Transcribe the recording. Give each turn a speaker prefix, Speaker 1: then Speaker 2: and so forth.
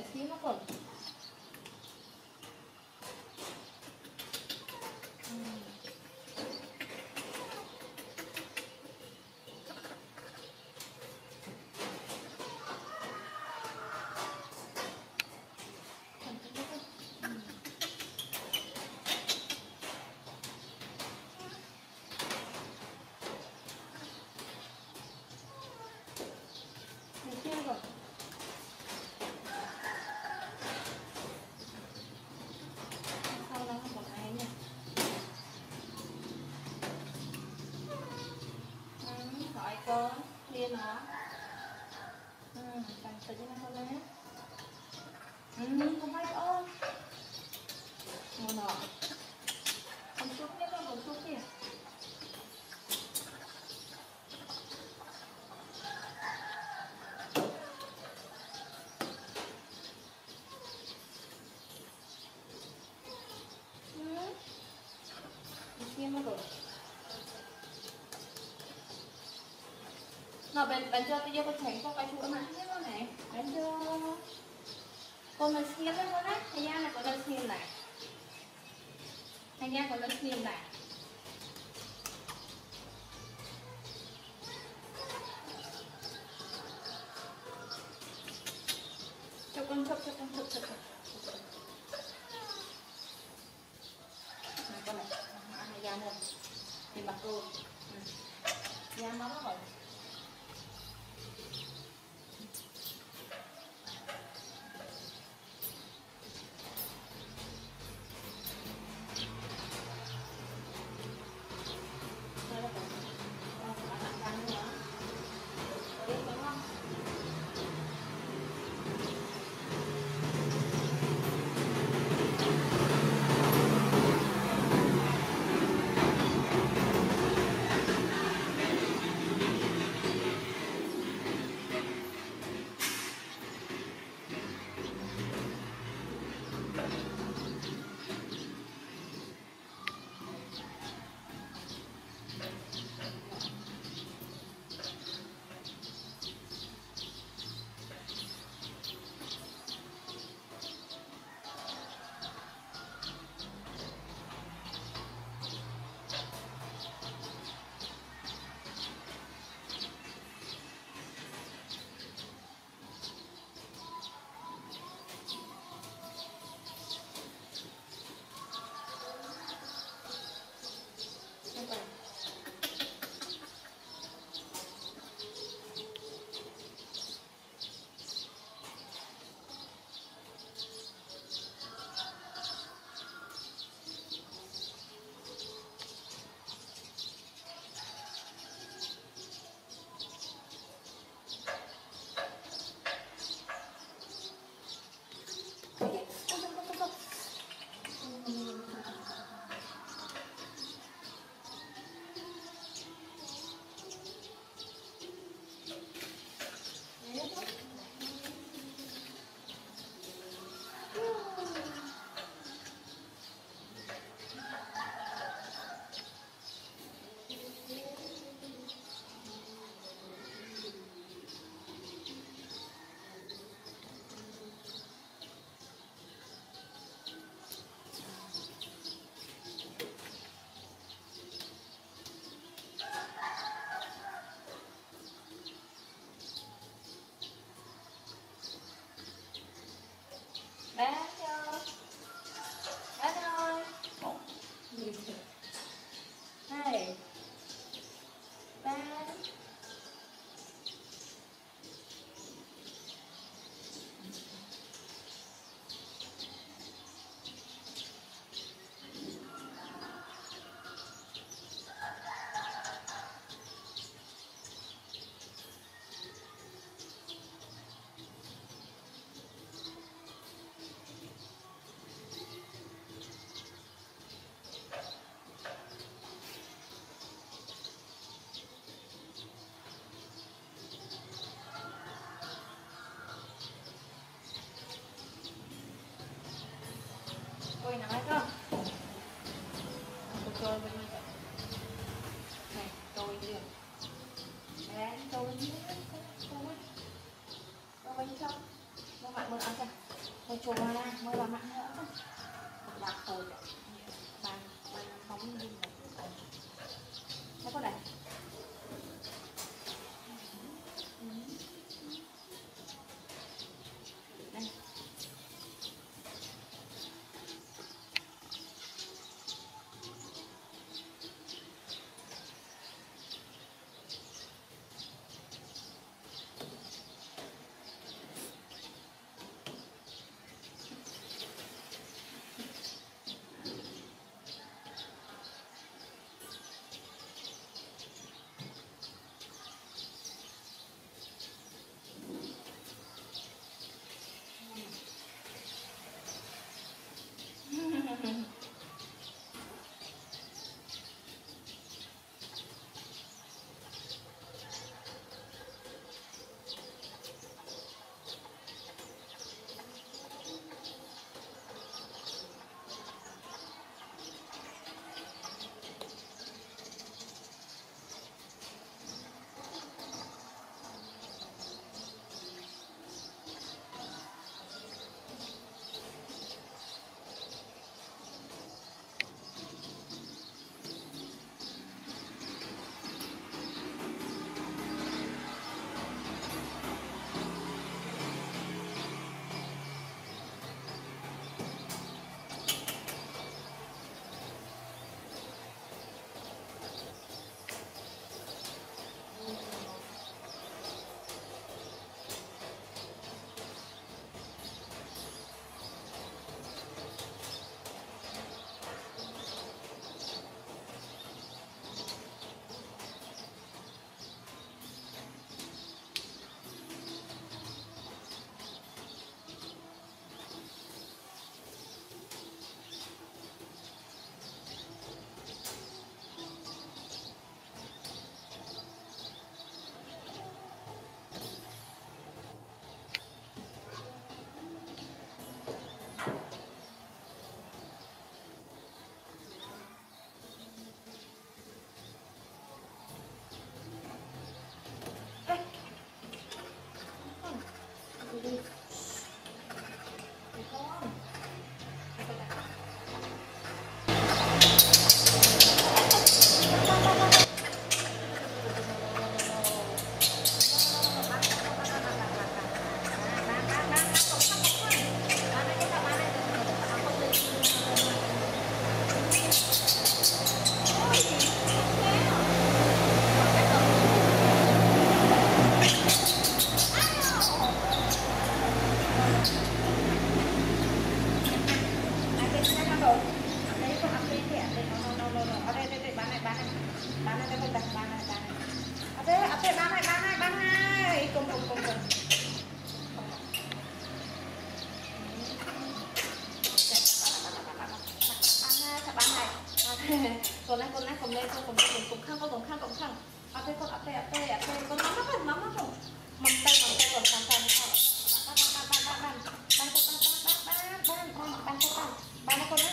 Speaker 1: xíu nó còn. Có liên nó càng tự nhiên hơn đấy không phải ôm một nọ một chút nhé con một chút kìa mà rồi nó bên cho tôi vô con thấy có cái chuỗi mà hết con này bên cho con mình xiêm đấy con á Haya này con lên xiêm này Haya con lên xiêm này cho con chụp này con này Haya một thì mặc cô Haya nó rồi Ôi nóng hay không? Tôi bên này. Này, tôi đi. Đấy, tôi đi. Tôi bên trong. Nó bạn muốn ăn chưa? Thôi chùa ra, mới là mặn nữa thôi. Bạc hồi bàn phóng đi một cái nó có đây. Đây. Còn lên cùng lên cùng khăn áp con con nắm không mầm tay còn sàn ban con